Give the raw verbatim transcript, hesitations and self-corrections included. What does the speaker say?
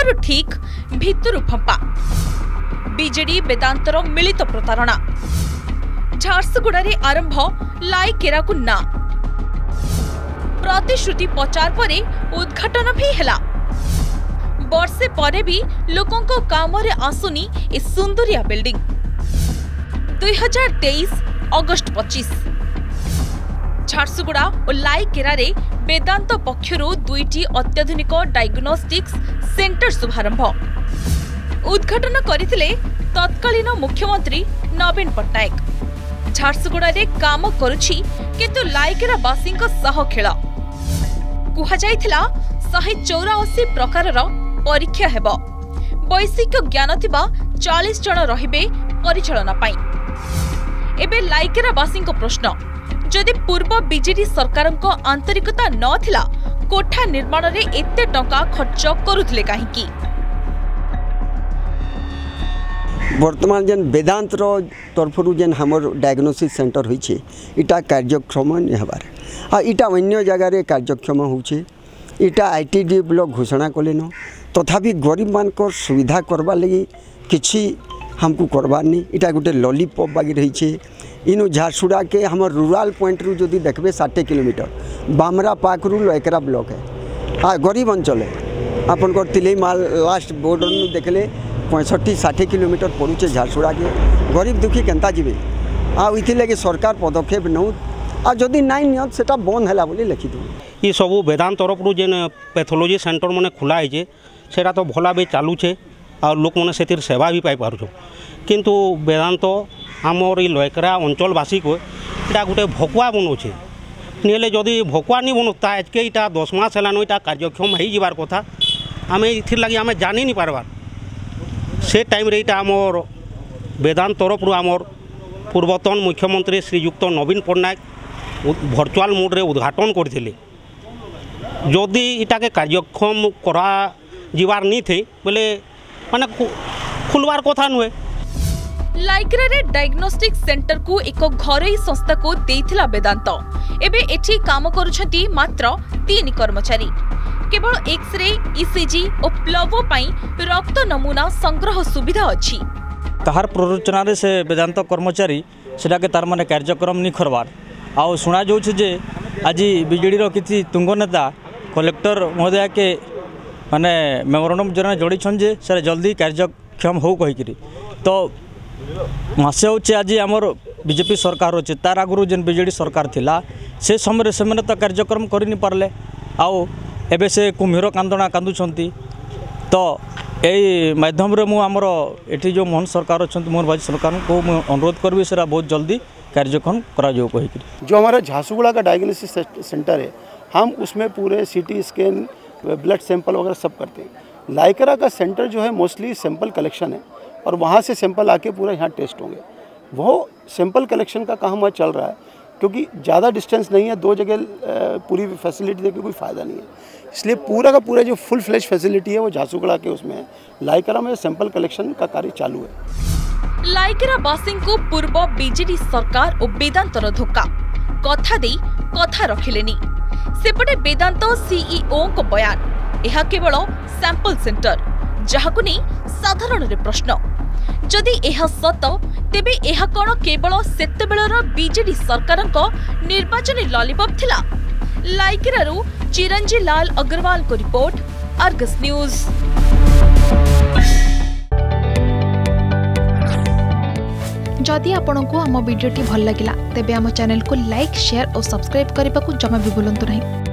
बाहर ठीक भितरु फंपा बीजेडी वेदांतर मिलित प्रतारणा झारसुगुड़ा रे आरंभ लाइकेरा को ना प्रतिश्रुति प्रचार परे उद्घाटन भी हैला वर्षे परे भी लोकों को काम रे आसुनी ए सुंदरिया बिल्डिंग दुई हजार तेईस अगस्त पच्चीस झारसुगुड़ा और लाइकेरा रे वेदांत पक्षरु दुईटी अत्याधुनिक डायग्नोस्टिक्स सेंटर शुभारंभ उद्घाटन करथिले तत्कालीन मुख्यमंत्री नवीन पट्टनायक। झारसुगुड़ा रे काम करुछि किंतु लाइकेरा बासींक सह खेल कुहा जायथिला शहे चौरासी प्रकार परीक्षा हेब वैषयिक ज्ञान थिबा चालीस जन रहिबे परिचालना पाई। एबे लाइकेरा बासींक प्रश्न जदि पूर्व बीजेडी सरकार को आंतरिकता न थिला कोठा निर्माण रे एते टंका खर्च करुथिले काहेकि वर्तमान जेन वेदांत तरफरु जेन हमर डायग्नोसिस सेंटर होइछे इटा कार्यक्षम नै हबार आ इटा अन्य जगह रे कार्यक्षम होउछे इटा आईटीडी ब्लॉक घोषणा कलेन तथापि गरीब मान को सुविधा करबा लगी किछि हमको करबार नहीं इटा गोटे लॉलीपॉप बागी रही है इनु झारसुगुड़ा के हमर रूरल पॉइंट रु जदि देखबे साठ किलोमीटर बामरा पाखरु लयकरा ब्लॉक है हाँ गरीब अंचल है आपन को तिलई माल लास्ट बॉर्डर नु देखले पैंसठ साठ किलोमीटर पड़ुचे झारसुगुड़ा के गरीब दुखी केनता जीवे आ इथि लगे सरकार पदक्षेप नौ आ जदि नाइ नियत सेटा बंद हैला बोली लिखि दु ये सब वेदांत तरफ रु जेन पैथोलॉजी सेंटर माने खुला है सेटा तो भला भी चालूचे और लोक मैंने से सेवा भी पाई पार्छ किंतु वेदांत आमर लयकरा अंचलवासी को इटा गोटे भकुआ बनाऊे नहीं जदि भकुआ नहीं बनता आज के इटा दस मास है यहाँ कार्यक्षम हो जबार कथा आम इथर लगे आम जानी नहीं पार्बार से टाइम रे इटा आमर वेदांत तरफ रु आमर पूर्वतन मुख्यमंत्री श्रीयुक्त नवीन पट्टनायक भर्चुआल मोड रे उद्घाटन करथिले जदि इटा के कार्यक्षम करा जीवार नहीं थे बोले माने खुलवार कथा नुहे। लाइकेरा रे डायग्नोस्टिक सेंटर को एक घरोई संस्था को देथिला वेदांत एबे एठी काम करूछंती मात्र तीन कर्मचारी केवल एक्सरे ईसीजी और प्लवो पाई रक्त नमूना संग्रह सुविधा अछि ताहार प्ररोचना रे से वेदांत कर्मचारी सेटा के तार माने कार्यक्रम नि करवार आ सुना जाउछ जे आज बीजेडी रो किछि तुंग नेता कलेक्टर महोदय के माने मेमोरेंडम जरा जोड़ी जे सर जल्दी कार्यक्षम हो कहीकि तो मासे होचे आज आमर बीजेपी सरकार होचे तार आगुरु जेन बीजेडी सरकार थिला से समय से मैंने तो कार्यक्रम कर नहीं पारले आओ एबे से कुम्भीर कांदना कांदुछंती तो यही माध्यम रे मु आमर एठी जो मोहन सरकार अच्छा मोहन भाई सरकार को मैं अनुरोध करी सर बहुत जल्दी कार्यक्रम करा जो कहीकि जो हमारा झारसुगुड़ा का डायग्नोसिस सेंटर है हम उसमें पूरे सीटी स्कैन ब्लड सैंपल वगैरह सब करते हैं। लाइकेरा का सेंटर जो है मोस्टली सैंपल कलेक्शन है और वहाँ से सैंपल आके पूरा यहाँ टेस्ट होंगे। वो सैंपल कलेक्शन का काम वहाँ चल रहा है क्योंकि ज़्यादा डिस्टेंस नहीं है दो जगह पूरी फैसिलिटी देके कोई फ़ायदा नहीं है इसलिए पूरा का पूरा जो फुल फ्लैश फैसिलिटी है वो झारसुगुड़ा के उसमें है। लाइकेरा में सैंपल कलेक्शन का कार्य चालू है। लाइकेरा बासी को पूर्व बीजेडी सरकार और वेदांतर धोखा कथा दे कथा रखिलेनी सेपटे वेदांत सीईओ को बयान यह केवल सैंपल सेंटर जहाकु नहीं साधारण रे प्रश्न जदि यह सत तेबे यह कौन केवल सेतेबेलर बीजेडी सरकार निर्वाचन लॉलीपॉप थिला। लाइकेरारू चिरंजी लाल अग्रवाल को रिपोर्ट आर्गस न्यूज। जदि आपंक आम भिडी भल लगा तेब आम चैनल को लाइक शेयर और सब्सक्राइब करने को जमा भी भूलु नहीं।